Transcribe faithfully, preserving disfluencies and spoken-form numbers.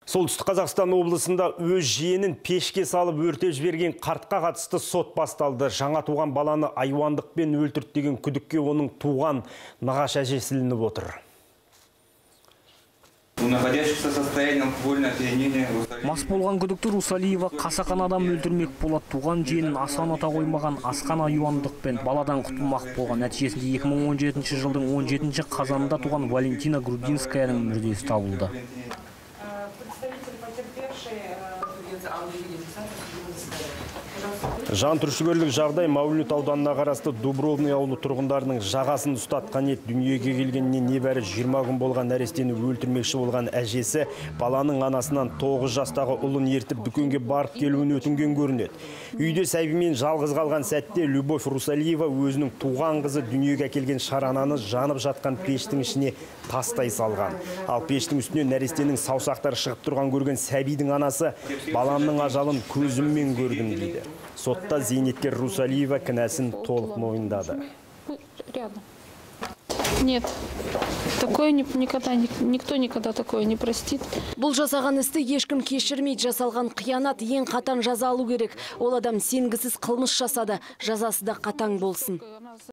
Солтүстік Қазақстан облысында өз жиенін пешке салып өртеп жіберген қартқа қатысты сот басталды. Жаңа туған баланы айуандықпен өлтірді деген күдікке оның туған нағашы әжесі ілініп отыр. Мас болған күдікті Русалиева қасақана адам өлтірмек болады. Туған жиенін асан ата қоймаған асқан айуандықпен баладан құтылмақ болған. Нәтижесінде екі мың он жетінші жылдың он жетінші қазанында туған Валентина Грудинскаяның мүрдесі табылды. Жан түршігерлік жағдай Маулют ауданына қарасты Дубровный ауылы тұрғындарының жағасын ұстатқан ет. Дүниеге келгеніне небәрі жиырма күн болған нәрестені өлтірмекші болған әжесі баланың анасынан тоғыз жастағы ұлын ертіп дүкенге барып келуін өтінген көрінеді. Үйде сәбимен жалғыз қалған сәтте Любовь Русалиева өзінің туған қызы дүниеге әкелген шарананы жанып жатқан пештің ішіне тастай салған. Ал пештің үстіне нәрестенің саусақтары шығып тұрған көрген сәбидің анасы баламның ажалын көзіммен көрдім дейді. Сотта зейнеткер Русалиева кінәсін толық мойындады. Нет, такое никогда, никто никогда такое не простит. Бұл жасаған істі ешкім кешірмейді. Жасалған қиянат ең қатаң жаза алу керек. Ол адам сенгісіз қылмыс жасады. Жазасы да қатаң болсын.